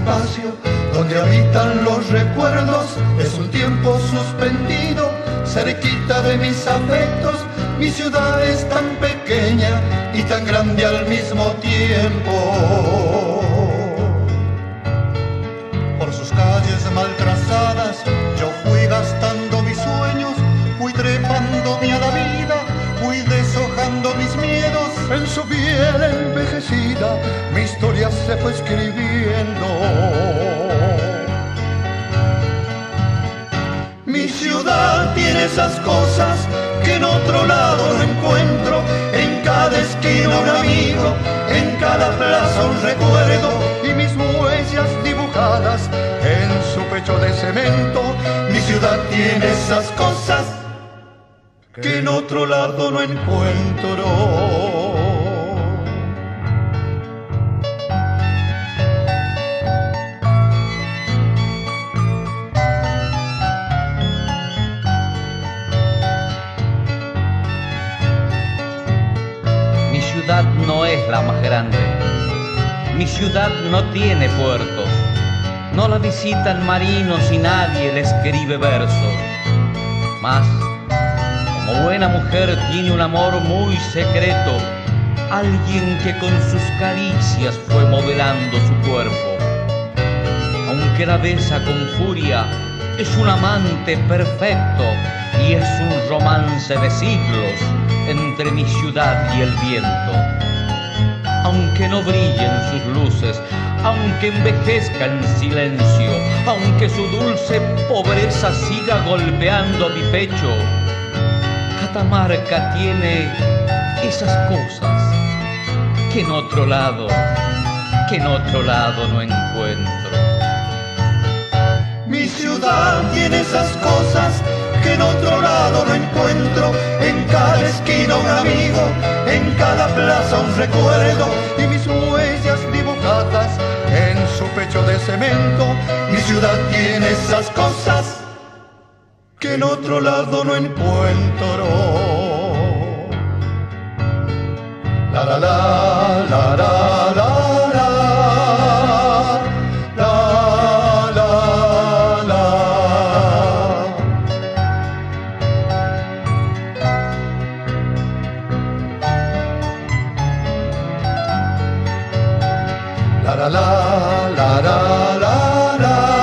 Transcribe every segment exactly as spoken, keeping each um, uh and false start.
espacio donde habitan los recuerdos. Es un tiempo suspendido, cerquita de mis afectos. Mi ciudad es tan pequeña y tan grande al mismo tiempo. Por sus calles mal trazadas yo fui gastando mis sueños, fui trepándome a la vida, fui deshojando mis miedos. En su piel envejecida mi historia se fue escribiendo. Mi ciudad tiene esas cosas que en otro lado no encuentro. En cada esquina un amigo, en cada plaza un recuerdo, y mis huellas dibujadas en su pecho de cemento. Mi ciudad tiene esas cosas que en otro lado no encuentro. Mi ciudad no es la más grande, mi ciudad no tiene puertos, no la visitan marinos y nadie le escribe versos. Mas, como buena mujer tiene un amor muy secreto, alguien que con sus caricias fue modelando su cuerpo. Aunque la besa con furia, es un amante perfecto y es un romance de siglos entre mi ciudad y el viento. Aunque no brillen sus luces, aunque envejezca en silencio, aunque su dulce pobreza siga golpeando mi pecho, Catamarca tiene esas cosas que en otro lado, que en otro lado no encuentro. Mi ciudad tiene esas cosas que en otro lado no encuentro. En cada esquina un amigo, en cada plaza un recuerdo, y mis huellas dibujadas en su pecho de cemento. Mi ciudad tiene esas cosas que en otro lado no encuentro. La la la la la la la. La la la la la la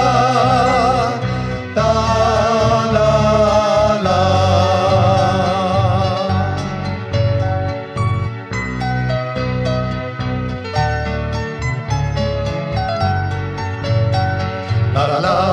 la la la. La la la